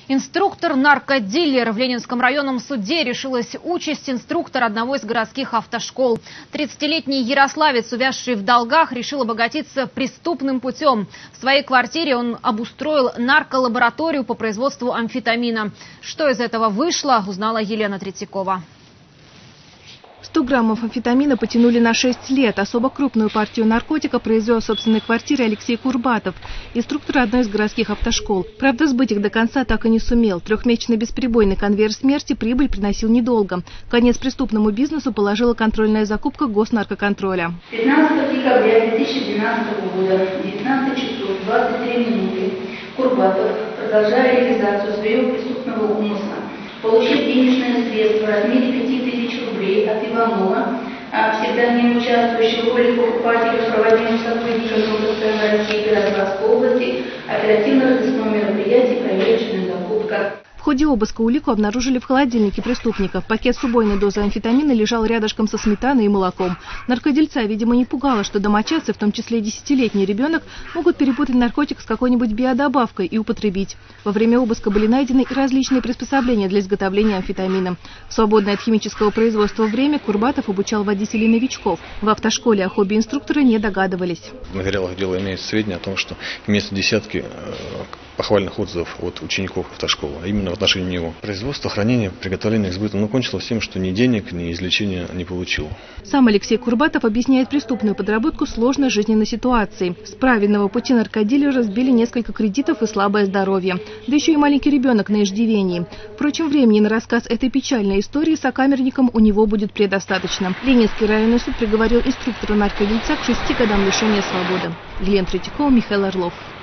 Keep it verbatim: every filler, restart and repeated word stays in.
Инструктор-наркодилер. В Ленинском районном суде решилась участь инструктора одного из городских автошкол. тридцатилетний ярославец, увязший в долгах, решил обогатиться преступным путем. В своей квартире он обустроил нарколабораторию по производству амфетамина. Что из этого вышло, узнала Елена Третьякова. сто граммов амфетамина потянули на шесть лет. Особо крупную партию наркотика произвел в собственной квартире Алексей Курбатов, инструктор одной из городских автошкол. Правда, сбыть их до конца так и не сумел. Трехмесячный бесприбойный конвейер смерти прибыль приносил недолго. Конец преступному бизнесу положила контрольная закупка госнаркоконтроля. пятнадцатого декабря две тысячи двенадцатого года, девятнадцать часов двадцать три минуты, Курбатов, продолжая реализацию своего преступного умысла, получив денежные средства в размере пяти тысяч рублей от Иванова, псевдоним участвующего в роли покупателя, проводимых сотрудников МВД России Городской области, оперативно-розыскного мероприятия «Проверочная закупка». В ходе обыска улику обнаружили в холодильнике преступников. Пакет с убойной дозой амфетамина лежал рядышком со сметаной и молоком. Наркодельца, видимо, не пугало, что домочадцы, в том числе и десятилетний ребенок, могут перепутать наркотик с какой-нибудь биодобавкой и употребить. Во время обыска были найдены и различные приспособления для изготовления амфетамина. В свободное от химического производства время Курбатов обучал водителей-новичков. В автошколе о хобби инструктора не догадывались. В материалах дела имеются сведения о том, что имеются десятки похвальных отзывов от учеников автошколы, а именно в отношении него. Производство, хранение, приготовление к сбыту, но кончилось тем, что ни денег, ни излечения не получил. Сам Алексей Курбатов объясняет преступную подработку сложной жизненной ситуацией. С правильного пути наркодилера сбили несколько кредитов и слабое здоровье. Да еще и маленький ребенок на иждивении. Впрочем, времени на рассказ этой печальной истории сокамерникам у него будет предостаточно. Ленинский районный суд приговорил инструктора наркодельца к шести годам лишения свободы. Елена Третьякова, Михаил Орлов.